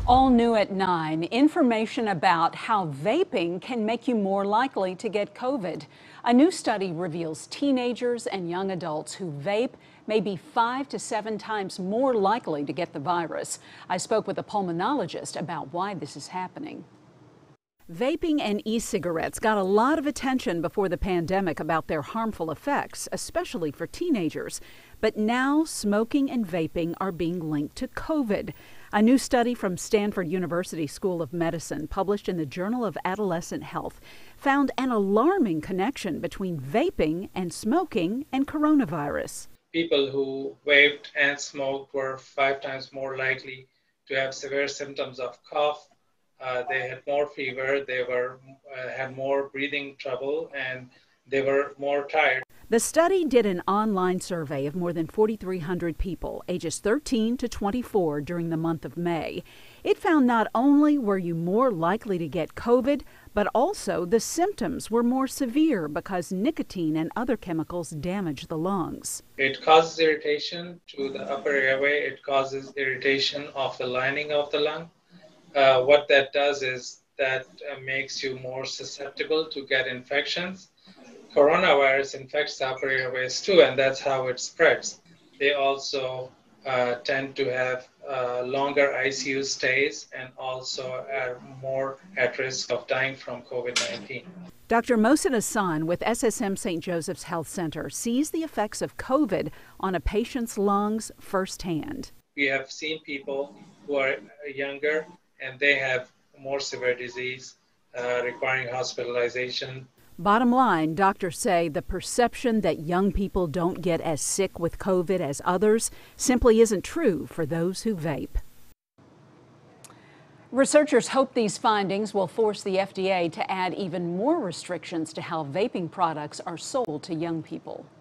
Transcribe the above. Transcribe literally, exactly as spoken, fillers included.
All new at nine, information about how vaping can make you more likely to get COVID. A new study reveals teenagers and young adults who vape may be five to seven times more likely to get the virus. I spoke with a pulmonologist about why this is happening. Vaping and e-cigarettes got a lot of attention before the pandemic about their harmful effects, especially for teenagers. But now smoking and vaping are being linked to COVID. A new study from Stanford University School of Medicine, published in the Journal of Adolescent Health, found an alarming connection between vaping and smoking and coronavirus. People who vaped and smoked were five times more likely to have severe symptoms of cough. Uh, they had more fever, they were uh, had more breathing trouble, and they were more tired. The study did an online survey of more than forty-three hundred people, ages thirteen to twenty-four, during the month of May. It found not only were you more likely to get COVID, but also the symptoms were more severe because nicotine and other chemicals damage the lungs. It causes irritation to the upper airway. It causes irritation of the lining of the lung. Uh, what that does is that uh, makes you more susceptible to get infections. Coronavirus infects the upper airways too, and that's how it spreads. They also uh, tend to have uh, longer I C U stays and also are more at risk of dying from COVID nineteen. Doctor Mohsen Hassan with S S M Saint Joseph's Health Center sees the effects of COVID on a patient's lungs firsthand. We have seen people who are younger and they have more severe disease uh, requiring hospitalization. Bottom line, doctors say the perception that young people don't get as sick with COVID as others simply isn't true for those who vape. Researchers hope these findings will force the F D A to add even more restrictions to how vaping products are sold to young people.